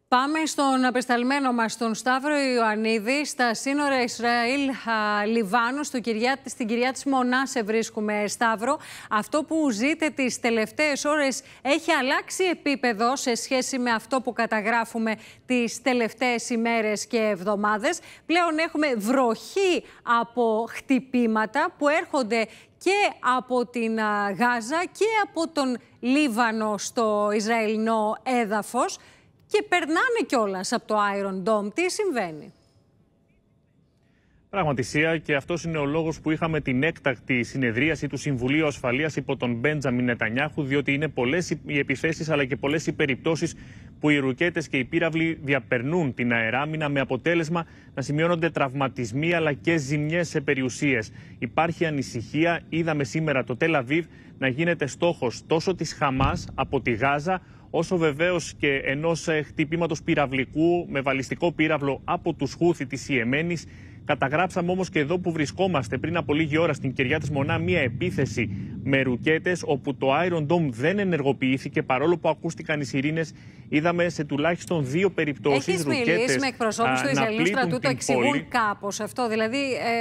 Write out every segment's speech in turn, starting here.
Πάμε στον απεσταλμένο μας, τον Σταύρο Ιωαννίδη, στα σύνορα Ισραήλ-Λιβάνου, στην κοιριά της Μονά σε βρίσκουμε, Σταύρο. Αυτό που ζείτε τις τελευταίες ώρες έχει αλλάξει επίπεδο σε σχέση με αυτό που καταγράφουμε τις τελευταίες ημέρες και εβδομάδες. Πλέον έχουμε βροχή από χτυπήματα που έρχονται και από την Γάζα και από τον Λίβανο στο Ισραηλινό έδαφος. Και περνάνε κιόλας από το Iron Dome. Τι συμβαίνει? Πραγματισία, και αυτός είναι ο λόγος που είχαμε την έκτακτη συνεδρίαση του Συμβουλίου Ασφαλείας υπό τον Μπέντζαμιν Νετανιάχου, διότι είναι πολλές οι επιθέσεις αλλά και πολλές οι περιπτώσεις που οι ρουκέτες και οι πύραυλοι διαπερνούν την αεράμινα, με αποτέλεσμα να σημειώνονται τραυματισμοί αλλά και ζημιές σε περιουσίες. Υπάρχει ανησυχία. Είδαμε σήμερα το Τελ Αβίβ να γίνεται στόχος τόσο της Χαμάς από τη Γάζα, όσο βεβαίως και ενός χτυπήματος πυραυλικού με βαλιστικό πύραυλο από τους Χούθι της Ιεμένης. Καταγράψαμε όμως και εδώ που βρισκόμαστε πριν από λίγη ώρα στην κοιριά της Μονά μία επίθεση με ρουκέτες, όπου το Iron Dome δεν ενεργοποιήθηκε παρόλο που ακούστηκαν οι σιρήνες. Είδαμε σε τουλάχιστον 2 περιπτώσεις ρουκέτες. Έχεις μιλήσει με εκπροσώπους του Ισραηλινού στρατού, το εξηγούν κάπως αυτό? Δηλαδή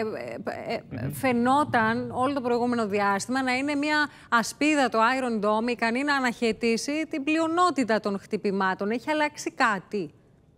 φαινόταν όλο το προηγούμενο διάστημα να είναι μια ασπίδα το Iron Dome, ικανή να αναχαιτήσει την πλειονότητα των χτυπημάτων. Έχει αλλάξει κάτι?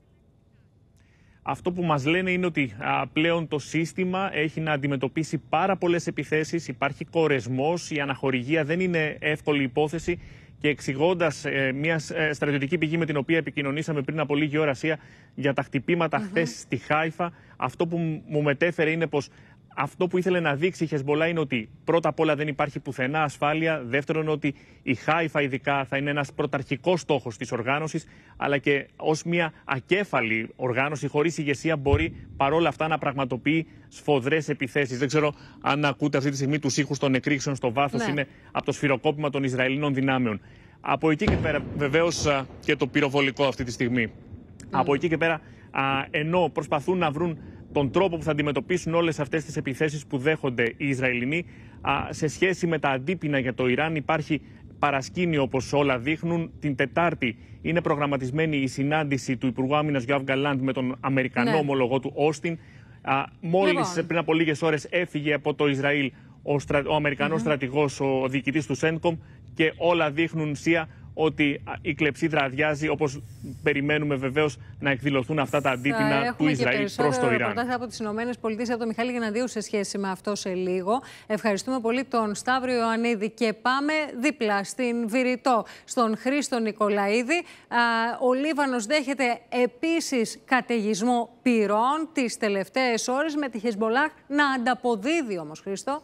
Αυτό που μας λένε είναι ότι πλέον το σύστημα έχει να αντιμετωπίσει πάρα πολλές επιθέσεις, υπάρχει κορεσμός, η αναχορηγία δεν είναι εύκολη υπόθεση, και εξηγώντας μια στρατιωτική πηγή με την οποία επικοινωνήσαμε πριν από λίγη ώρα για τα χτυπήματα χθες στη Χάιφα, αυτό που μου μετέφερε είναι πως αυτό που ήθελε να δείξει η Χεσμπολά είναι ότι πρώτα απ' όλα δεν υπάρχει πουθενά ασφάλεια. Δεύτερον, ότι η Χάιφα ειδικά θα είναι ένας πρωταρχικός στόχος της οργάνωσης, αλλά και ως μια ακέφαλη οργάνωση χωρίς ηγεσία μπορεί παρόλα αυτά να πραγματοποιεί σφοδρές επιθέσεις. Δεν ξέρω αν ακούτε αυτή τη στιγμή τους ήχους των εκρήξεων στο βάθος. Είναι από το σφυροκόπημα των Ισραηλινών δυνάμεων. Από εκεί και πέρα, βεβαίως, και το πυροβολικό αυτή τη στιγμή. Από εκεί και πέρα, ενώ προσπαθούν να βρουν τον τρόπο που θα αντιμετωπίσουν όλες αυτές τις επιθέσεις που δέχονται οι Ισραηλινοί, σε σχέση με τα αντίπεινα για το Ιράν υπάρχει παρασκήνιο, όπως όλα δείχνουν. Την Τετάρτη είναι προγραμματισμένη η συνάντηση του Υπουργού Άμυνας Γιώαβ Γκαλάντ με τον Αμερικανό ομολογό του Όστιν. Μόλις πριν από λίγες ώρες έφυγε από το Ισραήλ ο Αμερικανός στρατηγός, ο διοικητής του ΣΕΝΤΚΟΜ, και όλα δείχνουν ότι η κλεψίδρα αδειάζει, όπως περιμένουμε βεβαίως να εκδηλωθούν αυτά τα αντίπεινα του Ισραήλ προς το Ιράν. Από τις ΗΠΑ, από τον Μιχάλη Γενναδίου σε σχέση με αυτό σε λίγο. Ευχαριστούμε πολύ τον Σταύρο Ιωαννίδη και πάμε δίπλα στην Βηρητό, στον Χρήστο Νικολαίδη. Ο Λίβανος δέχεται επίσης καταιγισμό πυρών τις τελευταίες ώρες, με τη Χεσμπολάχ να ανταποδίδει όμως, Χρήστο.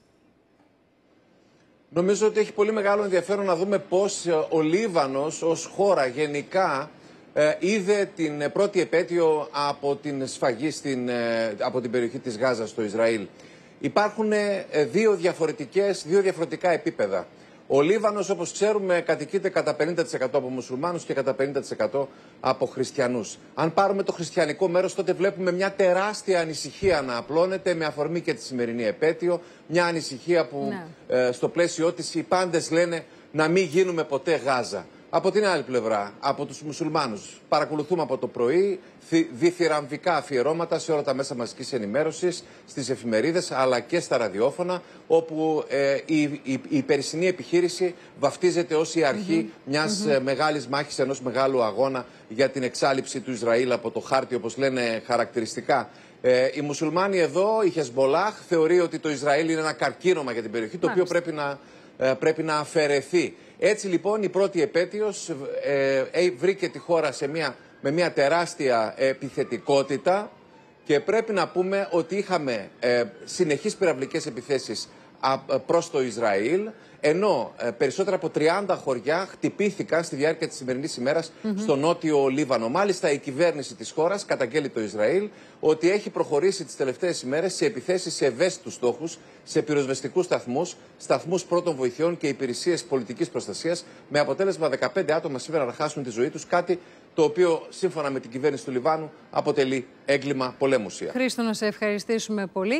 Νομίζω ότι έχει πολύ μεγάλο ενδιαφέρον να δούμε πώς ο Λίβανος ως χώρα γενικά είδε την πρώτη επέτειο από την σφαγή από την περιοχή της Γάζας στο Ισραήλ. Υπάρχουν δύο διαφορετικά επίπεδα. Ο Λίβανος, όπως ξέρουμε, κατοικείται κατά 50% από μουσουλμάνους και κατά 50% από χριστιανούς. Αν πάρουμε το χριστιανικό μέρος, τότε βλέπουμε μια τεράστια ανησυχία να απλώνεται με αφορμή και τη σημερινή επέτειο. Μια ανησυχία που στο πλαίσιο της οι πάντες λένε να μην γίνουμε ποτέ Γάζα. Από την άλλη πλευρά, από τους μουσουλμάνους, παρακολουθούμε από το πρωί διθυραμβικά αφιερώματα σε όλα τα μέσα μαζικής ενημέρωσης, στις εφημερίδες αλλά και στα ραδιόφωνα, όπου η περσινή επιχείρηση βαφτίζεται ως η αρχή μιας μεγάλης μάχης, ενός μεγάλου αγώνα για την εξάλειψη του Ισραήλ από το χάρτη, όπως λένε χαρακτηριστικά. Οι μουσουλμάνοι εδώ, η Χεσμπολάχ, θεωρεί ότι το Ισραήλ είναι ένα καρκίνωμα για την περιοχή, το οποίο πρέπει να αφαιρεθεί. Έτσι λοιπόν η πρώτη επέτειος βρήκε τη χώρα με μια τεράστια επιθετικότητα, και πρέπει να πούμε ότι είχαμε συνεχείς πυραυλικές επιθέσεις προς το Ισραήλ, ενώ περισσότερα από 30 χωριά χτυπήθηκαν στη διάρκεια της σημερινής ημέρας στο νότιο Λίβανο. Μάλιστα η κυβέρνηση της χώρας καταγγέλει το Ισραήλ ότι έχει προχωρήσει τις τελευταίες ημέρες σε επιθέσεις σε ευαίσθητους στόχους, σε πυροσβεστικούς σταθμούς, σταθμούς πρώτων βοηθειών και υπηρεσίες πολιτικής προστασίας, με αποτέλεσμα 15 άτομα σήμερα να χάσουν τη ζωή τους, κάτι το οποίο σύμφωνα με την κυβέρνηση του Λιβάνου αποτελεί έγκλημα πολέμου. Χρήστο, να σε ευχαριστήσουμε πολύ.